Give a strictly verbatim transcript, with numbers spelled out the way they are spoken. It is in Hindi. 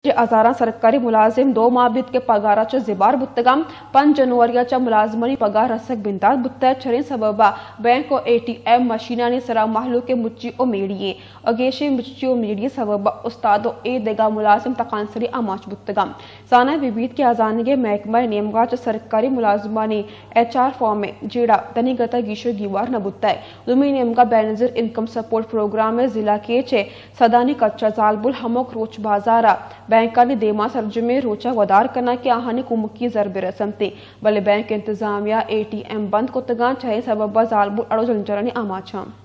हजारां सरकारी मुलाजिम दो माबित के पगाराचे जिबार बुत्तगाम पांच जनवरीच्या मुलाजमानी पगार रसक बिंदात बुत्ता छरें सबबा बैंक और एटीएम मशीनानी सरा महलू के मुच्ची ओ मेड़िए अगेशे मुच्ची ओ मेड़िए सबबा उस्तादो ए देगा मुलाजिम तकांसरी अमाच बुत्तगाम साना विबीत के आजानगे महकमा नियमगाच सरकारी मुलाजमानी एच आर फॉर्म में जेड़ा तनिगता गीशो गीवार न बुत्ता है दुमी नियमगा बेनजीर इनकम सपोर्ट प्रोग्राम में जिला के चे सदानी कच्चा जालबुल हमक रोच बाजारा बैंकानी देमा सरजमे रोचा वदार करना के आहानी कुमुकी जरबे रसमते बले बैंक इंतजामिया एटीएम बंद को तगान चाहे सबब जालबुल अड़ो जंजरनी आमाचा।